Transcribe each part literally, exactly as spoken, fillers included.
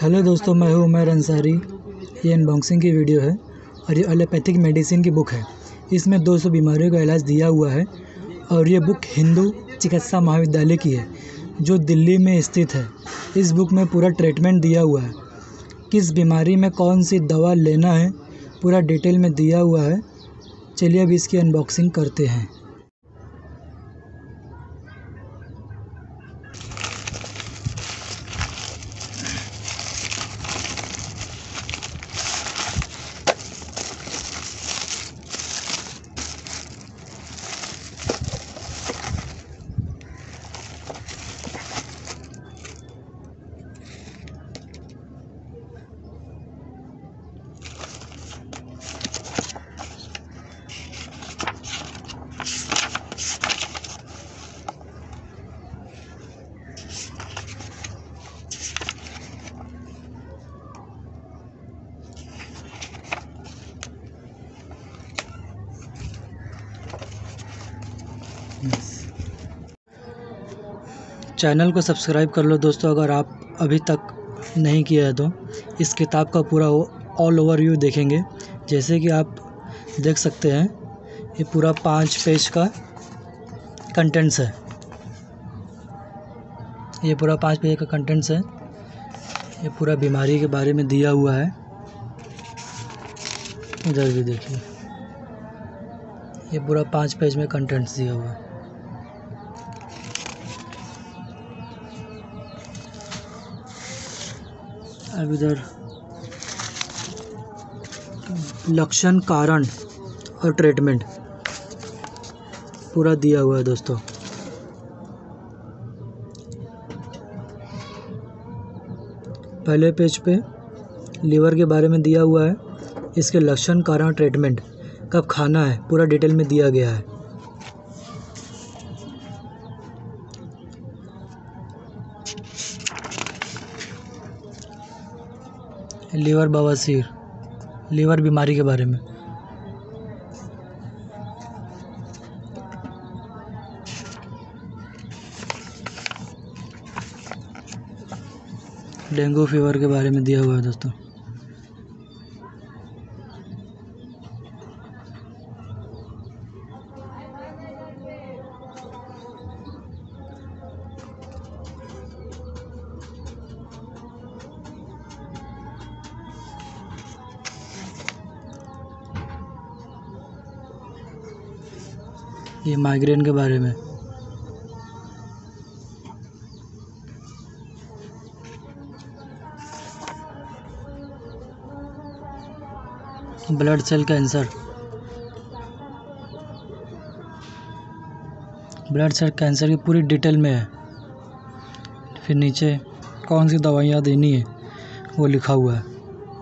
Hello दोस्तों, मैं हूँ उमर अंसारी। ये अनबॉक्सिंग की वीडियो है और ये एलोपैथिक मेडिसिन की बुक है। इसमें दो सौ बीमारियों का इलाज दिया हुआ है और ये बुक हिंदू चिकित्सा महाविद्यालय की है जो दिल्ली में स्थित है। इस बुक में पूरा ट्रीटमेंट दिया हुआ है, किस बीमारी में कौन सी दवा लेना है पूरा डिटेल में दिया हुआ है। चलिए अब इसकी अनबॉक्सिंग करते हैं। चैनल को सब्सक्राइब कर लो दोस्तों, अगर आप अभी तक नहीं किया है तो। इस किताब का पूरा ऑल ओवरव्यू देखेंगे। जैसे कि आप देख सकते हैं, ये पूरा पाँच पेज का कंटेंट्स है। ये पूरा पाँच पेज का कंटेंट्स है। ये पूरा बीमारी के बारे में दिया हुआ है। इधर भी देखिए, ये पूरा पाँच पेज में कंटेंट्स दिया हुआ है। अब इधर लक्षण, कारण और ट्रीटमेंट पूरा दिया हुआ है दोस्तों। पहले पेज पे लीवर के बारे में दिया हुआ है, इसके लक्षण, कारण, ट्रीटमेंट, कब खाना है पूरा डिटेल में दिया गया है। लीवर बवासीर, लीवर बीमारी के बारे में। डेंगू फीवर के बारे में दिया हुआ है दोस्तों। ये माइग्रेन के बारे में। Blood cell cancer, blood cell cancer की पूरी डिटेल में है। फिर नीचे कौन सी दवाइयाँ देनी है वो लिखा हुआ है।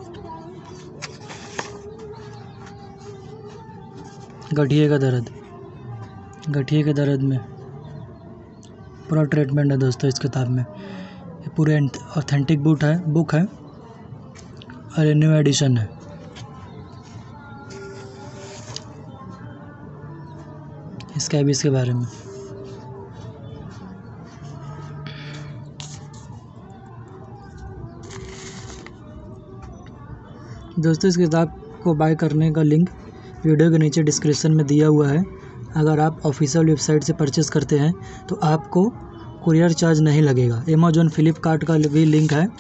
गठिए का दर्द, गठिए के दर्द में पूरा ट्रीटमेंट है दोस्तों इस किताब में। ये पूरे ऑथेंटिक बुक है बुक है और ये न्यू एडिशन है। स्कैबीज के बारे में। दोस्तों इस किताब को बाय करने का लिंक वीडियो के नीचे डिस्क्रिप्शन में दिया हुआ है। अगर आप ऑफिशियल वेबसाइट से परचेस करते हैं तो आपको कुरियर चार्ज नहीं लगेगा। अमेज़ॉन, फ्लिपकार्ट का भी लिंक है।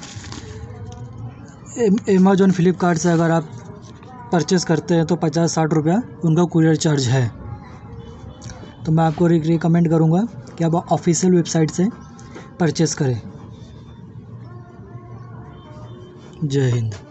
अमेज़ॉन, फ्लिपकार्ट से अगर आप परचेस करते हैं तो पचास साठ रुपया उनका कुरियर चार्ज है। तो मैं आपको रिकमेंड करूँगा कि आप ऑफिशियल वेबसाइट से परचेस करें। जय हिंद।